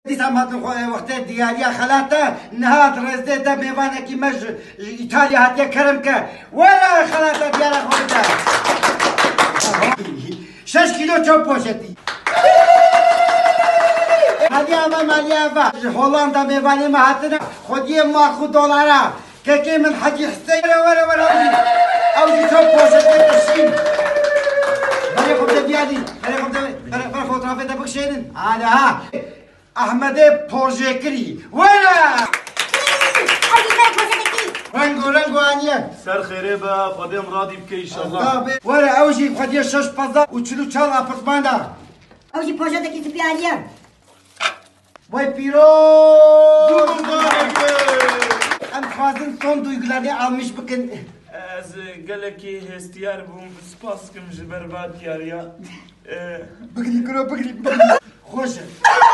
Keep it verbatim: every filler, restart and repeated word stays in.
دیسان هاتن وقت دیاریا خلاته نهاد رزده ده میوانه کی مج ایتالیا هاتیه کرم که ولا خلاته دیارا خورده شش کیلو چوب پوشتی مالی آوا مالی آوا هولندا میوانی ما هاتن خودی ماخو دلاره که که من حجی حسین وره وره اوجی چوب پوشتی کشیم برای خود دیاری برای خود برای فوتوغرافی ده بکشیدن آله ها احمد پروژکری ولا رنگو رنگو آنیه سر خیره با خودم راضی بکی انشالله ولا اوجی خودی شش پازده و چلو چال آپارتمان ده اوجی پروژه ده کسی پیاریه وای پیرو ام خوازن son duygularını almış bugün. از گلکی هستیار بوم سپاس کم جبر باد یاریا بگری کرو بگری خوشه